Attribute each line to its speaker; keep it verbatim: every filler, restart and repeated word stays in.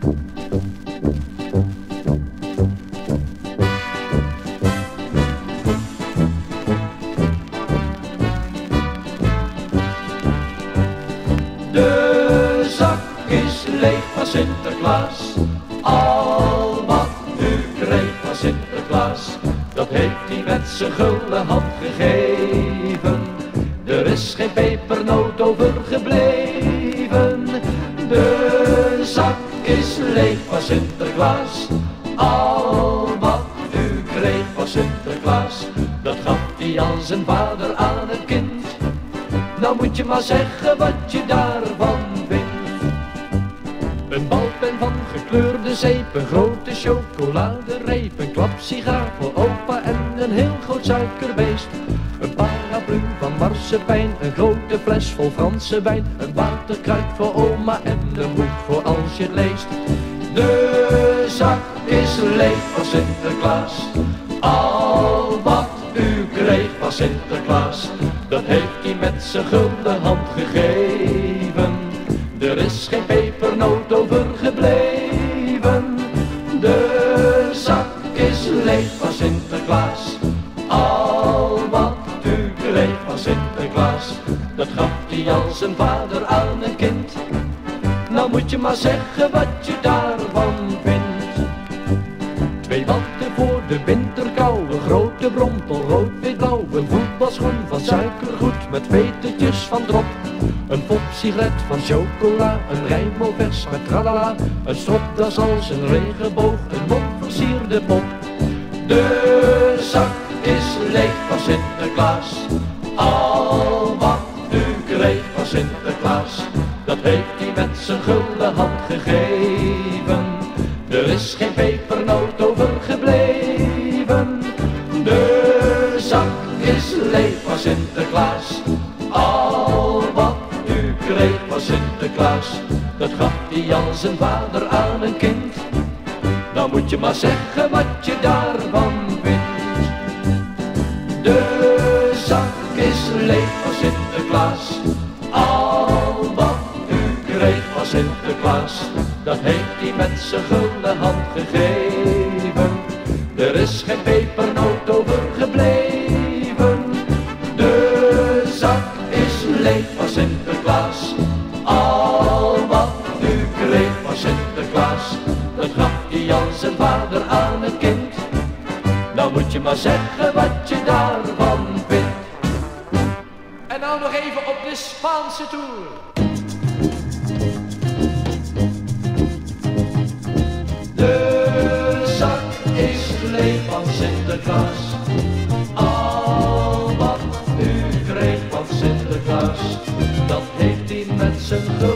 Speaker 1: De zak is leeg van Sinterklaas, al wat u kreeg van Sinterklaas, dat heeft hij met zijn gulden hand gegeven. Er is geen pepernoot overgebleven. De zak is leeg van Sinterklaas, al wat u kreeg van Sinterklaas, dat gaf hij aan zijn vader aan het kind. Nou moet je maar zeggen wat je daarvan vindt. Een balpen van gekleurde zeep, een grote chocoladereep, een klapsigaar voor opa en een heel groot suikerbeest. Een paraplu van marsepein, een grote fles vol Franse wijn, een waterkruik voor oma en een boek voor als je het leest. De zak is leeg van Sinterklaas, al wat u kreeg van Sinterklaas, dat heeft hij met zijn gulden hand gegeven. Er is geen pepernoot overgebleven. De zak is leeg van Sinterklaas, al wat u kreeg van Sinterklaas, dat gaf hij aan zijn vader aan een kind. Nou moet je maar zeggen wat je daarvan vindt. Twee wanten voor de winterkou, een grote brompel rood-wit-blauw, een voetbalschoen van suikergoed met vetertjes van drop, een popsigaret van chocola, een rijmelvers met tralala, een stropdas als een regenboog, een mondversierde pop. De zak is leeg van Sinterklaas, al wat u kreeg van Sinterklaas, dat heeft hij met zijn gulden hand gegeven. Er is geen pepernoot overgebleven. De zak is leeg van Sinterklaas, al wat u kreeg van Sinterklaas, dat gaf hij aan zijn vader aan een kind. Nou moet je maar zeggen wat je daarvan vindt. De zak is leeg van Sinterklaas, al wat u kreeg van Sinterklaas, dat heeft hij met zijn gulden hand gegeven. Er is geen pepernoot overgebleven. De zak is leeg van Sinterklaas, al wat u kreeg van Sinterklaas, dat gaf hij aan zijn vader aan het kind. Nou moet je maar zeggen wat je daarvan vindt.
Speaker 2: En nou nog even op de Spaanse toer.
Speaker 1: De zak is leeg van Sinterklaas, al wat u kreeg van Sinterklaas, dat heeft hij met zijn gulden